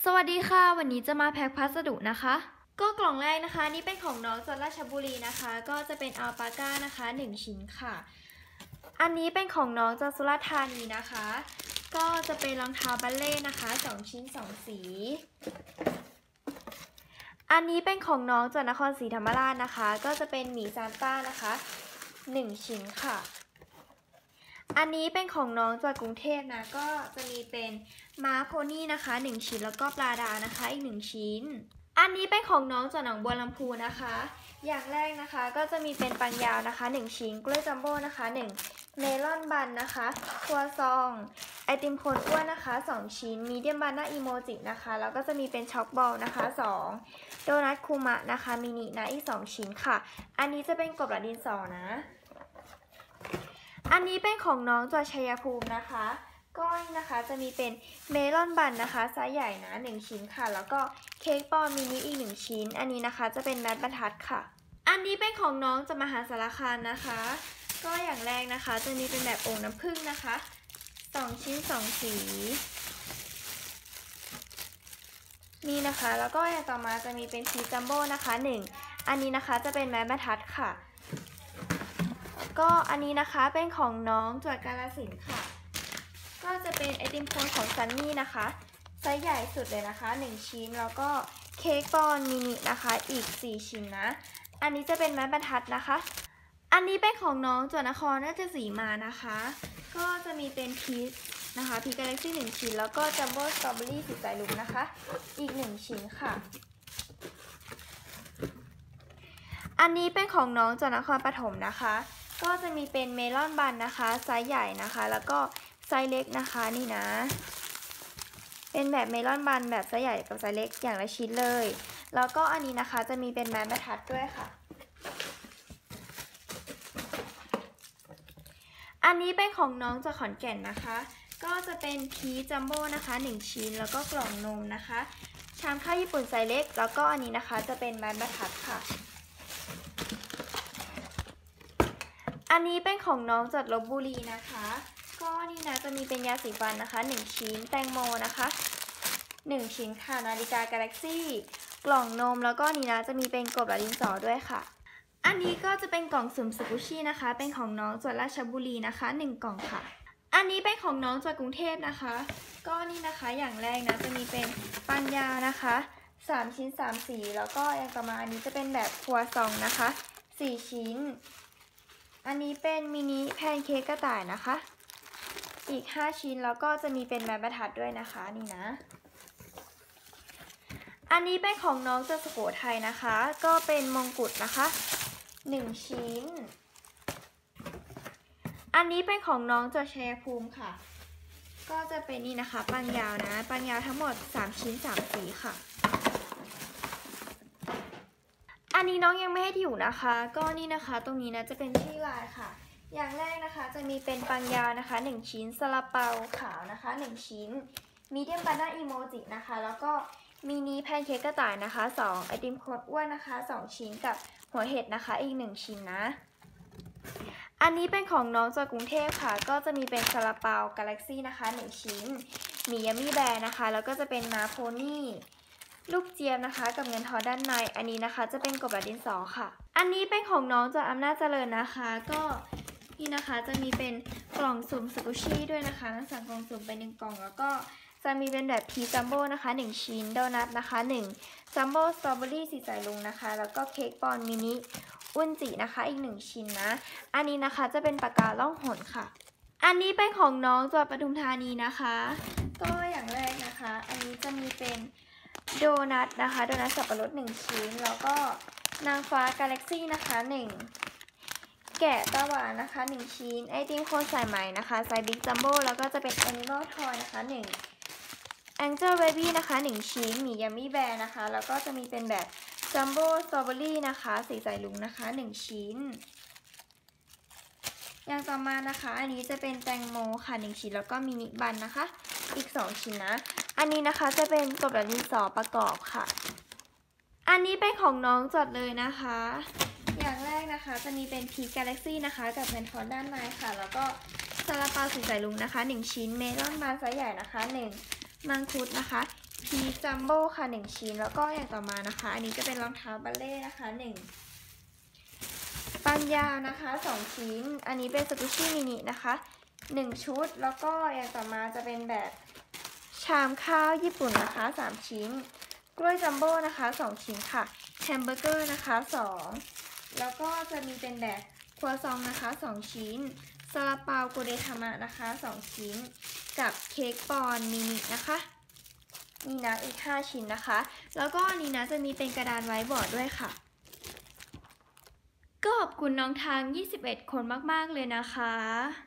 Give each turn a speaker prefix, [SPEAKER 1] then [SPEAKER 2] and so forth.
[SPEAKER 1] สวัสดีค่ะวันนี้จะมาแพ็คพัสดุนะคะก็กล่องแรกนะคะนี่เป็นของน้องจังหวัดราชบุรีนะคะก็จะเป็นอัลปาก้านะคะ1ชิ้นค่ะอันนี้เป็นของน้องจากสุราษฎร์ธานีนะคะก็จะเป็นรองเท้าบัลเล่นะคะ2ชิ้น2สีอันนี้เป็นของน้องจากนครศรีธรรมราชนะคะก็จะเป็นหมีซานต้านะคะ1ชิ้นค่ะอันนี้เป็นของน้องจากกรุงเทพนะก็จะมีเป็นม้าโพนี่นะคะ1ชิ้นแล้วก็ปลาดานะคะอีก1ชิ้นอันนี้เป็นของน้องจากหนองบัวลำพูนะคะอย่างแรกนะคะก็จะมีเป็นปังยาวนะคะ1ชิ้นกล้วยจัมโบ้นะคะ1เมลอนบันนะคะครัวซองไอติมโคนอ้วนนะคะ2ชิ้นมีเดียมบานาอีโมจินะคะแล้วก็จะมีเป็นช็อกบอลนะคะ2โดนัทคูมะนะคะมินินะอีก2ชิ้นค่ะอันนี้จะเป็นกบและดินสอนะอันนี้เป็นของน้องจากชัยภูมินะคะก้อยนะคะจะมีเป็นเมลอนบันนะคะไซส์ใหญ่นะ1ชิ้นค่ะแล้วก็เค้กปอนมินิอีก1ชิ้นอันนี้นะคะจะเป็นแมทบรรทัดค่ะอันนี้เป็นของน้องจากมหาสารคามนะคะก็อย่างแรกนะคะจะมีเป็นแบบโอ่งน้ำผึ้งนะคะ2ชิ้น2สีนี่นะคะแล้วก็อย่างต่อมาจะมีเป็นชีสจัมโบ้นะคะ1อันนี้นะคะจะเป็นแมทบรรทัดค่ะก็อันนี้นะคะเป็นของน้องจากกาฬสินธุ์ค่ะก็จะเป็นไอติมโคนของซันนี่นะคะไซส์ใหญ่สุดเลยนะคะ1ชิ้นแล้วก็เค้กปอนมินินะคะอีก4ชิ้นนะอันนี้จะเป็นไม้บรรทัดนะคะอันนี้เป็นของน้องจากนครราชสีมานะคะก็จะมีเป็นพีชนะคะพีชกาแล็กซี่1ชิ้นแล้วก็จัมโบ้สตรอเบอรี่สีสายลุงนะคะอีก1ชิ้นค่ะอันนี้เป็นของน้องจากนครปฐมนะคะก็จะมีเป็นเมลอนบันนะคะไซส์ใหญ่นะคะแล้วก็ไซส์เล็กนะคะนี่นะเป็นแบบเมลอนบันแบบไซส์ใหญ่กับไซส์เล็กอย่างละชิ้นเลยแล้วก็อันนี้นะคะจะมีเป็นไม้บรรทัดด้วยค่ะอันนี้เป็นของน้องจากขอนแก่นนะคะก็จะเป็นพีชจัมโบ้นะคะ1ชิ้นแล้วก็กล่องนมนะคะชามข้าวญี่ปุ่นไซส์เล็กแล้วก็อันนี้นะคะจะเป็นไม้บรรทัดค่ะอันนี้เป็นของน้องจากลพบุรีนะคะก็นี่นะจะมีเป็นยาสีฟันนะคะ1ชิ้นแตงโมนะคะ1ชิ้นค่ะนาฬิกากาแล็กซี่กล่องนมแล้วก็นี่นะจะมีเป็นกบและดินสอด้วยค่ะอันนี้ก็จะเป็นกล่องสุ่มสกุชี่นะคะเป็นของน้องจากราชบุรีนะคะ1กล่องค่ะอันนี้เป็นของน้องจากกรุงเทพนะคะก็นี่นะคะอย่างแรกนะจะมีเป็นปังยานะคะ3ชิ้น3สีแล้วก็อย่างต่อมาอันนี้จะเป็นแบบครัวซองนะคะ4ชิ้นอันนี้เป็นมินิแพนเค้กกระต่ายนะคะอีก5ชิ้นแล้วก็จะมีเป็นไม้บรรทัดด้วยนะคะนี่นะอันนี้เป็นของน้องจากสุโขทัยนะคะก็เป็นมงกุฎนะคะ1ชิ้นอันนี้เป็นของน้องจากชัยภูมิค่ะก็จะเป็นนี่นะคะปังยาวนะปังยาวทั้งหมด3ชิ้น3สีค่ะอันนี้น้องยังไม่ให้ที่อยู่นะคะก็นี่นะคะตรงนี้นะจะเป็นชื่อลายค่ะอย่างแรกนะคะจะมีเป็นปังยาวนะคะ1ชิ้นซาลาเปาขาวนะคะ1ชิ้นมีเดียมบานาอีโมจินะคะแล้วก็มินิแพนเค้กกระต่ายนะคะ2ไอติมโคนอ้วนนะคะ2ชิ้นกับหัวเห็ดนะคะอีก1ชิ้นนะอันนี้เป็นของน้องจากกรุงเทพค่ะก็จะมีเป็นซาลาเปากาแล็กซี่นะคะ1ชิ้นมียัมมี่แบร์นะคะแล้วก็จะเป็นม้าโพนี่ลูกเจี๊ยบนะคะกับเงินทอนด้านในอันนี้นะคะจะเป็นกบและดินสอค่ะอันนี้เป็นของน้องจากอำนาจเจริญนะคะก็นี่นะคะจะมีเป็นกล่องสุ่มสกุชี่ด้วยนะคะสั่งกล่องสุ่มไป1กล่องแล้วก็จะมีเป็นแบบพีจัมโบ้นะคะ1ชิ้นโดนัทนะคะ1จัมโบ้สตรอเบอรี่สีสายลุงนะคะแล้วก็เค้กปอนมินิอุนจินะคะอีก1ชิ้นนะอันนี้นะคะจะเป็นปากกาล่องหนค่ะอันนี้เป็นของน้องจากปทุมธานีนะคะก็อย่างแรกนะคะอันนี้จะมีเป็นโดนัทนะคะโดนัทสับปะรด1ชิ้นแล้วก็นางฟ้ากาแล็กซี่นะคะ1แกะตาหวานนะคะ1ชิ้นไอติมโคนสายไหมนะคะไซส์บิ๊กจัมโบ้แล้วก็จะเป็นแอนิมอลทอยนะคะ1แองเจิลเบบี้นะคะ1ชิ้นมียัมมี่แบร์นะคะแล้วก็จะมีเป็นแบบจัมโบ้สตรอเบอรี่นะคะสีสายลุงนะคะ1ชิ้นอย่างต่อมานะคะอันนี้จะเป็นแตงโมค่ะ1ชิ้นแล้วก็มินิบันนะคะอีก2ชิ้นนะอันนี้นะคะจะเป็นกบและดินสอประกอบค่ะอันนี้เป็นของน้องจดเลยนะคะอย่างแรกนะคะจะมีเป็นพีชกาแล็กซี่นะคะกับเงินทอนด้านในค่ะแล้วก็ซาลาเปาสีสายลุงนะคะ1ชิ้นเมลอนบาร์ไซส์ใหญ่นะคะ1มังคุดนะคะพีจัมโบ้ค่ะ1ชิ้นแล้วก็อย่างต่อมานะคะอันนี้จะเป็นรองเท้าบัลเล่นะคะ1ปังยาวนะคะ2ชิ้นอันนี้เป็นสกุชชี่มินินะคะ1ชุดแล้วก็อย่างต่อมาจะเป็นแบบชามข้าวญี่ปุ่นนะคะ3ชิ้นกล้วยจัมโบ้นะคะ2ชิ้นค่ะแฮมเบอร์เกอร์นะคะ2แล้วก็จะมีเป็นแบบครัวซองนะคะ2ชิ้นซาลาเปาโกเดทามะนะคะ2ชิ้นกับเค้กปอนมินินะคะนี่นะอีก5ชิ้นนะคะแล้วก็อันนี้นะจะมีเป็นกระดานไว้บอร์ดด้วยค่ะก็ขอบคุณน้องทาง21คนมากๆเลยนะคะ